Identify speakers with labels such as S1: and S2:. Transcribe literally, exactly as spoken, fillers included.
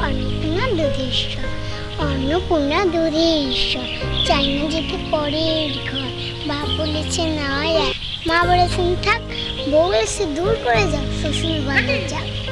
S1: অন্নপূর্ণা দুধের ঈশ্বর, অন্নপূর্ণা দুধের ঈশ্বর, চাই না যেতে পরের ঘর। বাপ বলেছে না, মা বলেছেন থাক, বউ এসে দূর করে যাও, শ্বশুর বাড়ি যাও।